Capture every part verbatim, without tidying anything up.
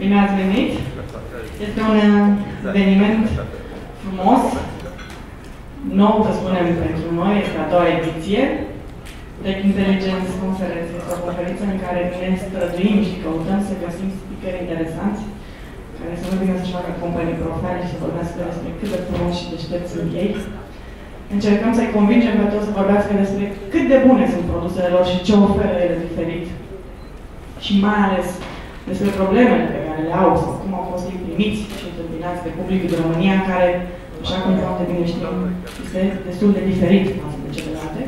Bine ați venit! Este un eveniment frumos, nou, să spunem, pentru noi, este a doua ediție. Tech Intelligence Conference este o conferință în care ne străduim și căutăm să găsim speakeri interesanți, care să nu vină să-și facă company profile și să vorbească despre cât de frumos și deștepți sunt ei. Încercăm să-i convingem pe toți să vorbească despre cât de bune sunt produsele lor și ce oferă ele diferit. Și mai ales despre problemele pe care le au sau cum au fost ei primiți și întâmpinați de publicul din România, care, așa cum foarte bine știm, este destul de diferit față de celelalte.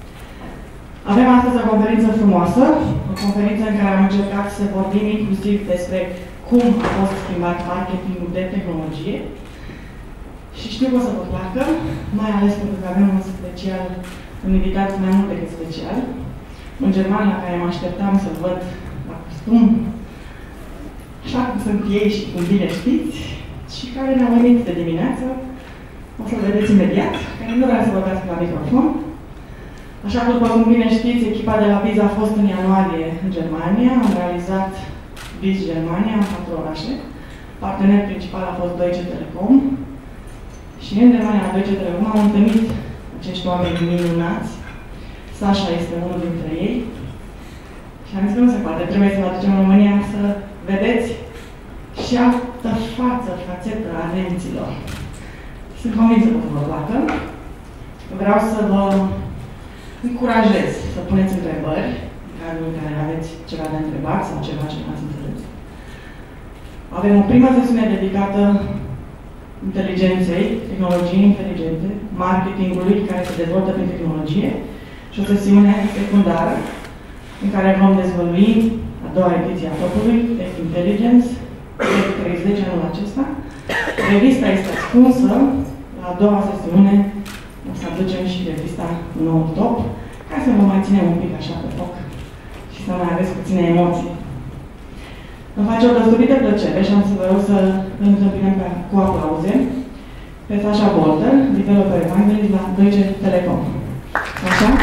Avem astăzi o conferință frumoasă, o conferință în care am încercat să vorbim inclusiv despre cum a fost schimbat marketingul de tehnologie. Și știu că o să vă placă, mai ales pentru că avem un special, un invitat mai mult decât special, un german la care mă așteptam să-l văd la costum, așa cum sunt ei și cum bine știți, și care ne-au venit de dimineață, o să-l vedeți imediat, care nu vrea să vorbească la microfon. Așa că, după cum bine știți, echipa de la Biz a fost în ianuarie în Germania, am realizat Biz Germania în patru orașe. Partener principal a fost Deutsche Telekom. Și în Germania, la Deutsche Telekom, am întâlnit acești oameni minunați. Sasha este unul dintre ei. Și am zis că nu se poate, trebuie să vă aducem în România să vedeți și altă față, fațetă a nemților. Sunt convinsă că vă placă. Vreau să vă încurajez să puneți întrebări, în cazul în care aveți ceva de întrebat sau ceva ce n-ați înțeles. Avem o primă sesiune dedicată inteligenței, tehnologiei inteligente, marketingului care se dezvoltă prin tehnologie și o sesiune secundară în care vom dezvălui a doua ediție a topului, Tech Intelligence, Tech treizeci anul acesta. Revista este ascunsă, la a doua sesiune o să aducem și revista nou top, ca să vă mai ținem un pic așa pe foc și să mai aveți puține emoții. Îmi face o deosebită plăcere și am să vă rog să îl întâmpinăm cu aplauze pe Sasha Bolter, developer evangelist la Deutsche Telekom. Așa?